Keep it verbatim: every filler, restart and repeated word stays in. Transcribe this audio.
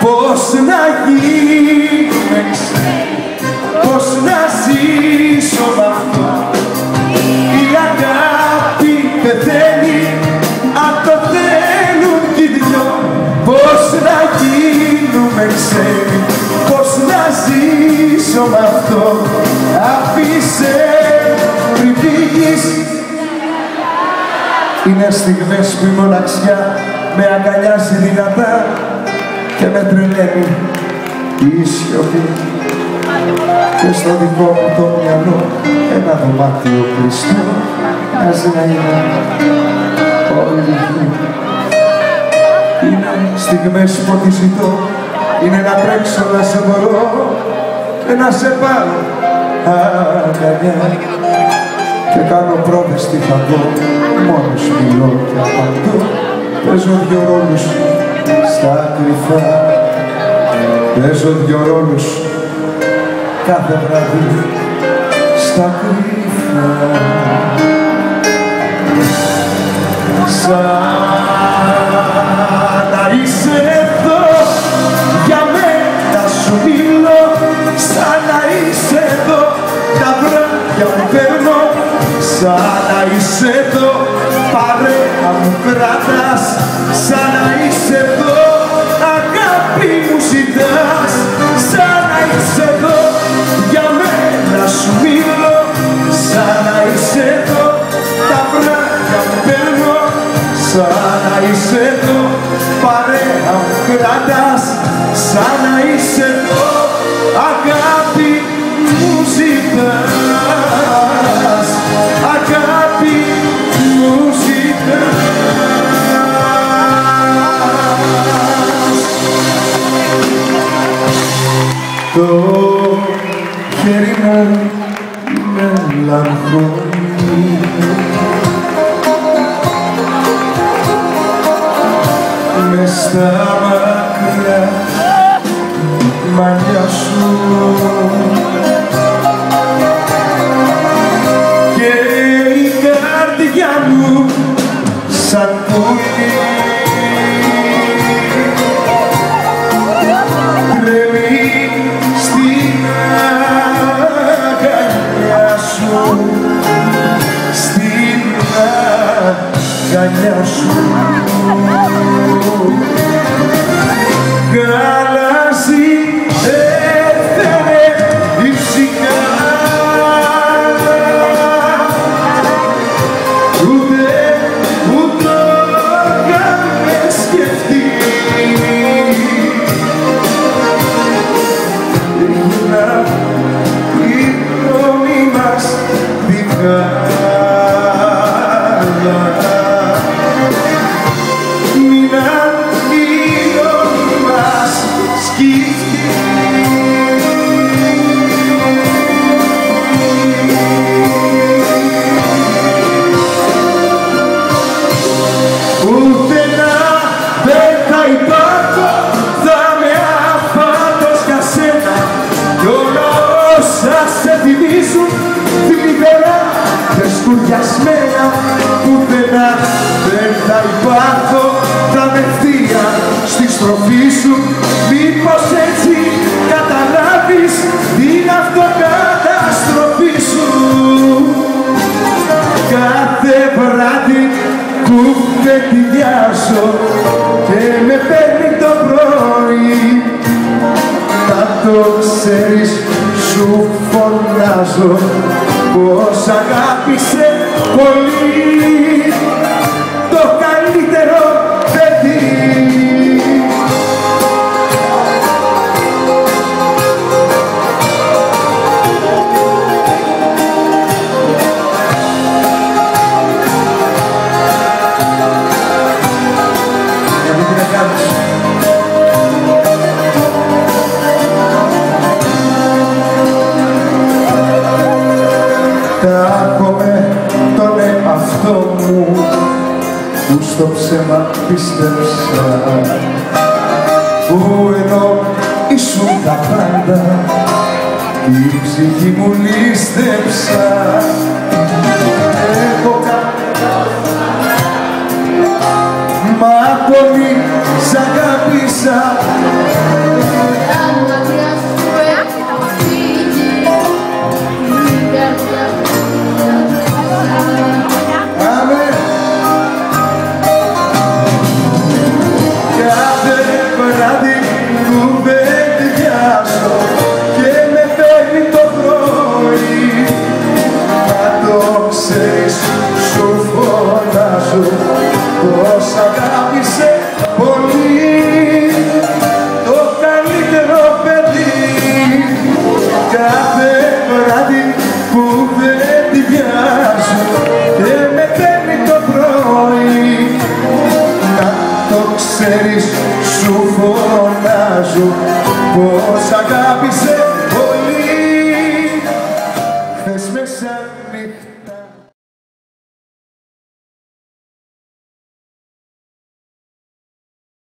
Πώς να γίνουμε ξένοι, πώς να ζήσω μ' αυτό. Η αγάπη πεθαίνει, αν το θέλουν κι οι δυο. Πώς να γίνουμε ξένοι, πώς να ζήσω μ' αυτό. Αφήσε πριν φύγεις. Είναι στιγμές που η μοναξιά με αγκαλιάζει δυνατά και με τρελαίνει η σιωπή. Και στο δικό μου το μυαλό ένα δωμάτιο κλειστό μοιάζει να είναι όλη. Είναι στιγμές που ό,τι ζητώ είναι να τρέξω να σε μπορώ και να σε πάρω αγκαλιά. Και κάνω πρόβες τι θα δω, μόνος μιλώ και απαντώ. Παίζω δυο ρόλους στα κρυφά, παίζω δυο ρόλους κάθε βράδυ στα κρυφά. Σαν να είσαι εδώ, για μένα σου μιλώ. Σαν να είσαι εδώ, τα βράδια μου παίρνω. Σαν να είσαι εδώ, παρέα μου κράτας. Σαν να είσαι εδώ, αγάπη μου ζητάς. Σαν να είσαι εδώ, για μένα σου μιλώ. Σαν να είσαι εδώ, τα βράδια μου παίρνω. Σαν να είσαι εδώ, παρέα μου κράτας. Σαν να είσαι εδώ, αγάπη μου ζητάς. Αγάπη μου ζητάς. Το χέρι μου μελαγχολεί, μες στα μακριά μαλλιά σου. Και η καρδιά μου σαν πουλί τρέμει στην αγκαλιά σου, στην αγκαλιά σου. Γαλάζι έφερε η ψυχά, ούτε ούτε καν με σκεφτεί. Ήμουνα η γνώμη μας τη γάλα. Μείναν οι γνώμη μας σκύφτοι. Πουθενά δεν θα υπάρχω, θα με αφάτος για σένα. Κι όλα όσα σε θυμίζουν θλιβερά και σκουριασμένα. Πουθενά δεν θα υπάρχω, θα με ευθεία στη στροφή σου. Μήπως έτσι καταλάβεις την αυτοκαταστροφή σου. Κάθε βράδυ κουβεντιάζω και με παίρνει το πρωί. Να το ξέρεις, σου φωνάζω πως αγάπησε πολύ το καλύτερο παιδί. Τάχομαι τον εαυτό μου που στο ψέμα πίστεψα, που ενώ ήσουν τα πάντα η ψυχή μου λίστεψα. Έχω κάνει μα πολύ σ' αγάπησα. Κάθε βράδυ κουβεντιάζω και με παίρνει το πρωί. Να το ξέρεις, σου φωνάζω πως αγάπησε πολύ το καλύτερο παιδί. Κάθε βράδυ κουβεντιάζω και με παίρνει το πρωί. Να το ξέρεις, σου φωνάζω πως αγάπησε